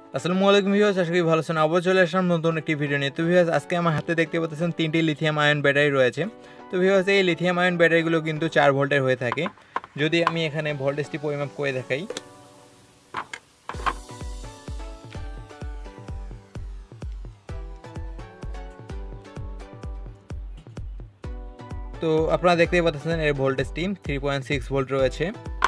আসসালামু আলাইকুম ভিউয়ার্স, আশা করি ভালো আছেন। আবার চলে আসলাম নতুন একটি ভিডিও নিয়ে। তো ভিউয়ার্স, আজকে আমার হাতে দেখতে পাচ্ছেন 3টি লিথিয়াম আয়ন ব্যাটারি রয়েছে। তো ভিউয়ার্স, এই লিথিয়াম আয়ন ব্যাটারিগুলো কিন্তু 4 ভোল্টের হয়ে থাকে। যদি আমি এখানে ভোল্টেজটি পরিমাপ করে দেখাই, তো আপনারা দেখতেই পাচ্ছেন এর ভোল্টেজটি 3.6 ভোল্ট রয়েছে।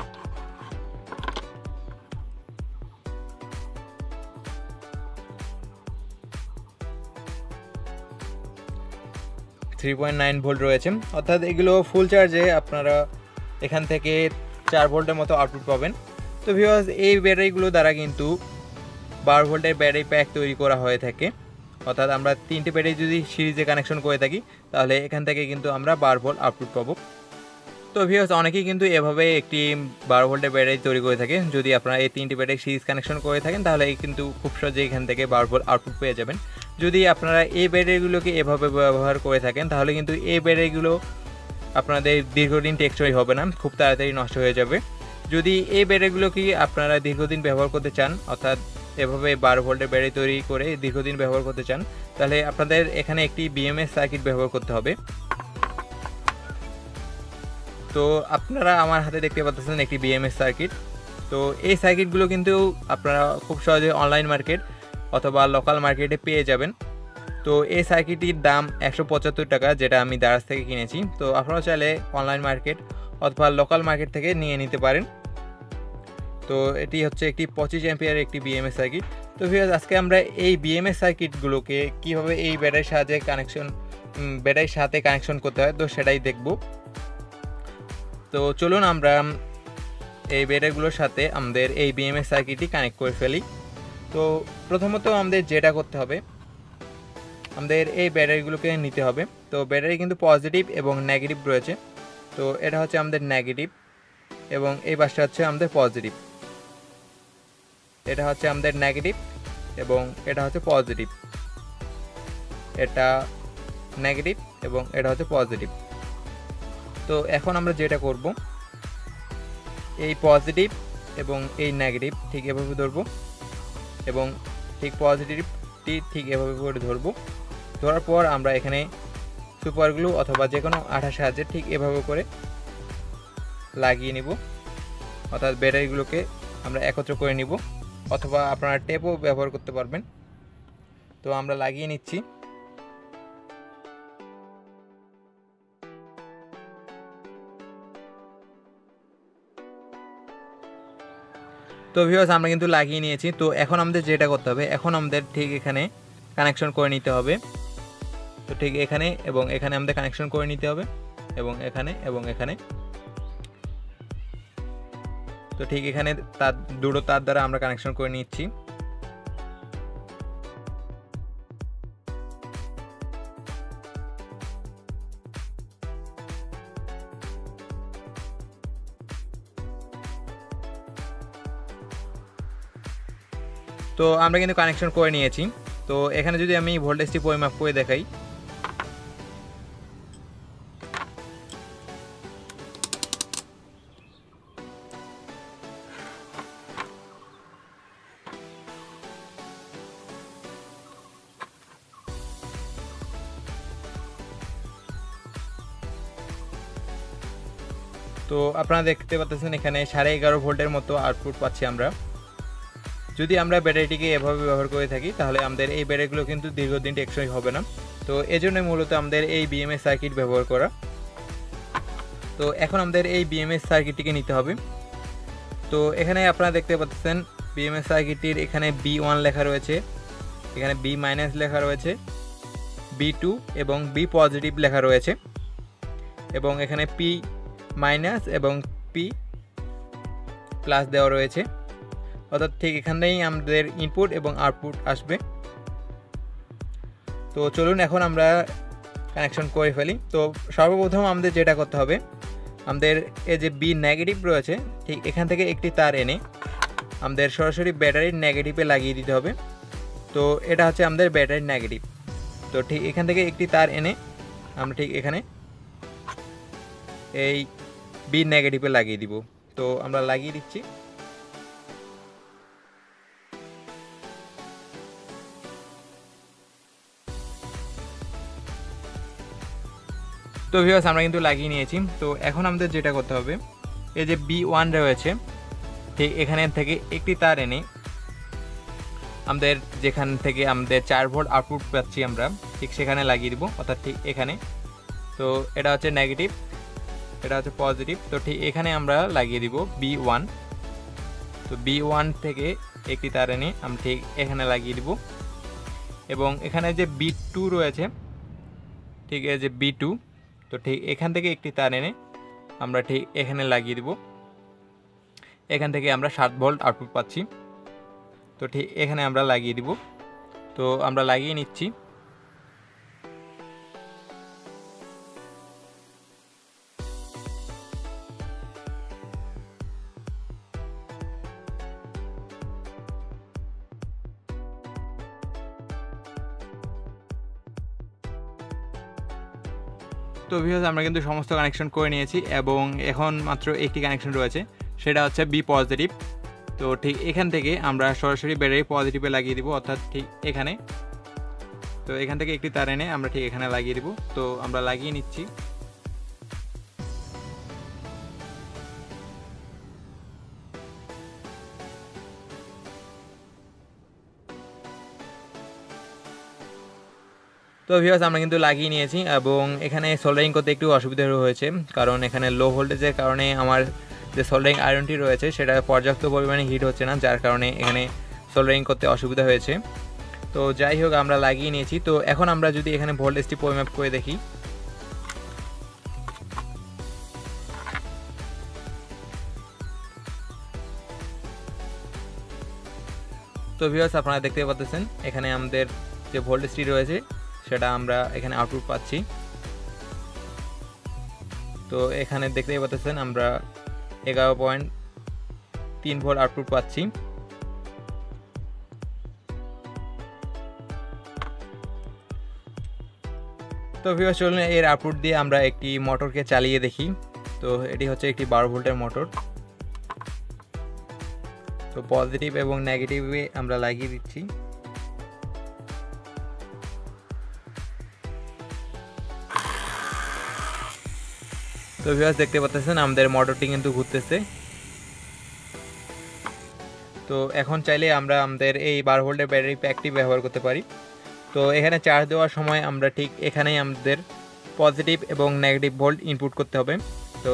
থ্রি পয়েন্ট নাইন ভোল্ট রয়েছে, অর্থাৎ এগুলো ফুল চার্জে আপনারা এখান থেকে 4 ভোল্টের মতো আউটপুট পাবেন। তো ভিউয়ার্স, এই ব্যাটারিগুলো দ্বারা কিন্তু 12 ভোল্টের ব্যাটারি প্যাক তৈরি করা হয়ে থাকে। অর্থাৎ আমরা 3টি ব্যাটারি যদি সিরিজে কানেকশন করে থাকি, তাহলে এখান থেকে কিন্তু আমরা 12 ভোল্ট আউটপুট পাবো। তো ভিউয়ার্স, অনেকেই কিন্তু এভাবে একটি 12 ভোল্টের ব্যাটারি তৈরি করে থাকে। যদি আপনারা এই 3টি ব্যাটারি সিরিজ কানেকশন করে থাকেন, তাহলে কিন্তু খুব সহজে এখান থেকে 12 ভোল্ট আউটপুট পেয়ে যাবেন। যদি আপনারা এই ব্যাটারিগুলোকে এভাবে ব্যবহার করে থাকেন, তাহলে কিন্তু এই ব্যাটারিগুলো আপনাদের দীর্ঘদিন টেকসই হবে না, খুব তাড়াতাড়ি নষ্ট হয়ে যাবে। যদি এই ব্যাটারিগুলোকে আপনারা দীর্ঘদিন ব্যবহার করতে চান, অর্থাৎ এভাবে 12 ভোল্টের ব্যাটারি তৈরি করে দীর্ঘদিন ব্যবহার করতে চান, তাহলে আপনাদের এখানে একটি বিএমএস সার্কিট ব্যবহার করতে হবে। তো আপনারা আমার হাতে দেখতে পাচ্ছেন একটি বিএমএস সার্কিট। তো এই সার্কিটগুলো কিন্তু আপনারা খুব সহজে অনলাইন মার্কেট অথবা লোকাল মার্কেটে পেয়ে যাবেন। তো এই সার্কিটটির দাম 175 টাকা, যেটা আমি দারাজ থেকে কিনেছি। তো আপনারা চাইলে অনলাইন মার্কেট অথবা লোকাল মার্কেট থেকে নিয়ে নিতে পারেন। তো এটি হচ্ছে একটি 25 অ্যাম্পিয়ারের একটি বিএমএস সার্কিট। তো ভিউয়ার্স, আজকে আমরা এই বিএমএস সার্কিটগুলোকে কীভাবে এই ব্যাটারির সাথে কানেকশন করতে হয়, তো সেটাই দেখব। তো চলুন আমরা এই ব্যাটারিগুলোর সাথে আমাদের এই বিএমএস সার্কিটটি কানেক্ট করে ফেলি। তো প্রথমত আমাদের যেটা করতে হবে, আমাদের এই ব্যাটারিগুলোকে নিতে হবে। তো ব্যাটারি কিন্তু পজিটিভ এবং নেগেটিভ রয়েছে। তো এটা হচ্ছে আমাদের নেগেটিভ এবং এই পাশটা হচ্ছে আমাদের পজিটিভ। এটা হচ্ছে আমাদের নেগেটিভ এবং এটা হচ্ছে পজিটিভ। এটা নেগেটিভ এবং এটা হচ্ছে পজিটিভ। তো এখন আমরা যেটা করব, এই পজিটিভ এবং এই নেগেটিভ ঠিক এভাবে ধরবো এবং ঠিক পজিটিভটি ঠিক এভাবে করে ধরবো। ধরার পর আমরা এখানে সুপার গ্লু অথবা যে কোনো আঠার সাহায্যে ঠিক এভাবে করে লাগিয়ে নিব। অর্থাৎ ব্যাটারিগুলোকে আমরা একত্র করে নিব, অথবা আপনারা টেপও ব্যবহার করতে পারবেন। তো আমরা লাগিয়ে নিচ্ছি। তো ভিউয়ার্স, আমরা কিন্তু লাগিয়ে নিয়েছি। তো এখন আমাদের যেটা করতে হবে, এখন আমাদের ঠিক এখানে কানেকশন করে নিতে হবে। তো ঠিক এখানে এবং এখানে আমাদের কানেকশন করে নিতে হবে, এবং এখানে এবং এখানে। তো ঠিক এখানে দুটো তার দ্বারা আমরা কানেকশন করে নিচ্ছি। তো আমরা কিন্তু কানেকশন করে নিয়েছি। তো এখানে যদি আমি ভোল্টেজটি পরিমাপ করে দেখাই, তো আপনারা দেখতে পাচ্ছেন এখানে 11.5 ভোল্টের মতো আউটপুট পাচ্ছি আমরা। যদি আমরা ব্যাটারিটিকে এভাবে ব্যবহার করে থাকি, তাহলে আমাদের এই ব্যাটারিগুলো কিন্তু দীর্ঘদিন টেকসই হবে না। তো এজন্যই মূলত আমাদের এই বিএমএস সার্কিট ব্যবহার করা। তো এখন আমাদের এই বিএমএস সার্কিটটিকে নিতে হবে। তো এখানে আপনারা দেখতে পাচ্ছেন বিএমএস সার্কিটটির এখানে B1 লেখা রয়েছে, এখানে B- লেখা রয়েছে, B2 এবং B পজিটিভ লেখা রয়েছে, এবং এখানে P- এবং P+ দেওয়া রয়েছে। অর্থাৎ ঠিক এখানেই আমাদের ইনপুট এবং আউটপুট আসবে। তো চলুন এখন আমরা কানেকশন করে ফেলি। তো সর্বপ্রথম আমাদের যেটা করতে হবে, আমাদের এই যে B নেগেটিভ রয়েছে, ঠিক এখান থেকে একটি তার এনে আমাদের সরাসরি ব্যাটারির নেগেটিভে লাগিয়ে দিতে হবে। তো এটা হচ্ছে আমাদের ব্যাটারির নেগেটিভ। তো ঠিক এখান থেকে একটি তার এনে আমরা ঠিক এখানে এই B নেগেটিভে লাগিয়ে দিব। তো আমরা লাগিয়ে দিচ্ছি। তো ভিউয়ার্স আমরা কিন্তু লাগিয়ে নিয়েছি। তো এখন আমাদের যেটা করতে হবে, এই যে B1 রয়েছে ঠিক এখানে থেকে একটি তার এনে আমাদের যেখান থেকে আমাদের 4 ভোল্ট আউটপুট পাচ্ছি আমরা ঠিক সেখানে লাগিয়ে দিব, অর্থাৎ ঠিক এখানে। তো এটা হচ্ছে নেগেটিভ, এটা হচ্ছে পজিটিভ। তো ঠিক এখানে আমরা লাগিয়ে দিব B1। তো B1 থেকে একটি তার এনে আমরা ঠিক এখানে লাগিয়ে দিব, এবং এখানে যে B2 রয়েছে ঠিক এই যে B2, তো ঠিক এখান থেকে একটি তার এনে আমরা ঠিক এখানে লাগিয়ে দিব। এখান থেকে আমরা 7 ভোল্ট আউটপুট পাচ্ছি, তো ঠিক এখানে আমরা লাগিয়ে দিব। তো আমরা লাগিয়ে নিচ্ছি। তো ভিউয়ার্স আমরা কিন্তু সমস্ত কানেকশন করে নিয়েছি, এবং এখন মাত্র একটি কানেকশন রয়েছে, সেটা হচ্ছে বি পজিটিভ। তো ঠিক এখান থেকে আমরা সরাসরি ব্যাটারি পজিটিভে লাগিয়ে দিব, অর্থাৎ ঠিক এখানে। তো এখান থেকে একটি তার এনে আমরা ঠিক এখানে লাগিয়ে দিব। তো আমরা লাগিয়ে নিচ্ছি। তো ভিউয়ার্স আমরা কিন্তু লাগিয়ে নিয়েছি, এবং এখানে সোল্ডারিং করতে একটু অসুবিধা হয়েছে, কারণ এখানে লো ভোল্টেজের কারণে আমার যে সোল্ডারিং আয়রনটি রয়েছে সেটা পর্যাপ্ত পরিমাণে হিট হচ্ছে না, যার কারণে এখানে সোল্ডারিং করতে অসুবিধা হয়েছে। তো যাই হোক আমরা লাগিয়ে নিয়েছি। তো এখন আমরা যদি এখানে ভোল্টেজটি পরিমাপ করে দেখি, তো ভিউয়ার্স আপনারা দেখতে পাচ্ছেন এখানে আমাদের যে ভোল্টেজটি রয়েছে সেটা আমরা এখানে আউটপুট পাচ্ছি। তো এখানে দেখতেই পাচ্ছেন আমরা 11.3 ভোল্ট আউটপুট পাচ্ছি। তো ভিউয়ার্স চলুন এর আউটপুট দিয়ে আমরা একটি মোটরকে চালিয়ে দেখি। তো এটি হচ্ছে একটি 12 ভোল্টের মোটর। তো পজিটিভ এবং নেগেটিভে আমরা লাগিয়ে দিচ্ছি। তো ভিউয়ার্স দেখতে পাচ্ছেন আমাদের মোটরটি কিন্তু ঘুরতেছে। তো এখন চাইলে আমরা আমাদের এই 12 ভোল্টের ব্যাটারি প্যাকটি ব্যবহার করতে পারি। তো এখানে চার্জ দেওয়ার সময় আমরা ঠিক এখানেই আমাদের পজিটিভ এবং নেগেটিভ ভোল্ট ইনপুট করতে হবে। তো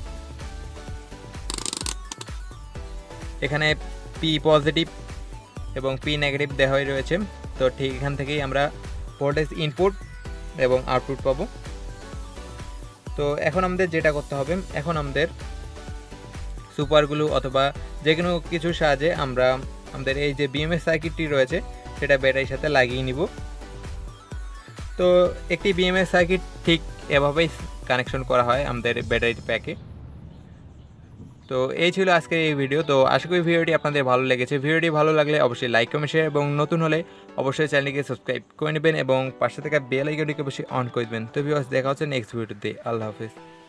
এখানে পি পজিটিভ এবং পি নেগেটিভ দেওয়া হয়ে রয়েছে। তো ঠিক এখান থেকেই আমরা ভোল্টেজ ইনপুট এবং আউটপুট পাবো। তো এখন আমাদের যেটা করতে হবে, এখন আমাদের সুপার গ্লু অথবা যে কোনো কিছুর সাহায্যে আমরা আমাদের এই যে বিএমএস সার্কিটটি রয়েছে সেটা ব্যাটারির সাথে লাগিয়ে নিব। তো একটি বিএমএস সার্কিট ঠিক এভাবেই কানেকশন করা হয় আমাদের ব্যাটারি প্যাকে। তো এই ছিল আজকের এই ভিডিও। তো আশা করি ভিডিওটি আপনাদের ভালো লেগেছে। ভিডিওটি ভালো লাগলে অবশ্যই লাইক কমেন্ট শেয়ার, এবং নতুন হলে অবশ্যই চ্যানেলটিকে সাবস্ক্রাইব করে নেবেন এবং পাশে থাকা বেল আইকনটিকে অবশ্যই অন করে দেবেন। তো ভিউয়ার্স দেখা হচ্ছে নেক্সট ভিডিওতে। আল্লাহ হাফেজ।